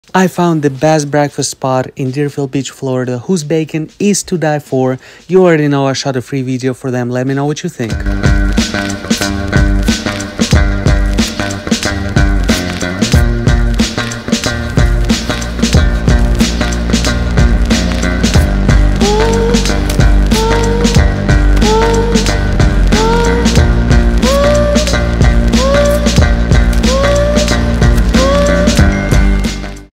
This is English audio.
I found the best breakfast spot in Deerfield Beach, Florida, whose bacon is to die for. You already know I shot a free video for them. Let me know what you think.